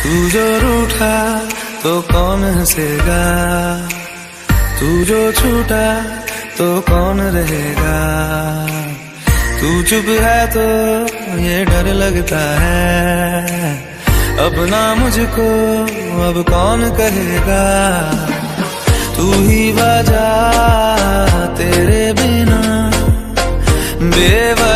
तू जो रूठा तो कौन हंसेगा, तू जो छूटा तो कौन रहेगा। तू चुप है तो ये डर लगता है, अपना मुझको अब कौन कहेगा। तू ही वजह तेरे बिना बेवजह